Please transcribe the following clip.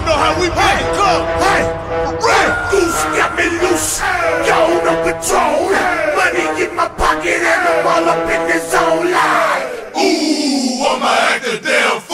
know how we play. Come, Hey, right, goose got me loose, gone on patrol. Money in my pocket and I'm all up in the zone. Like, ooh, I'ma act a damn fool.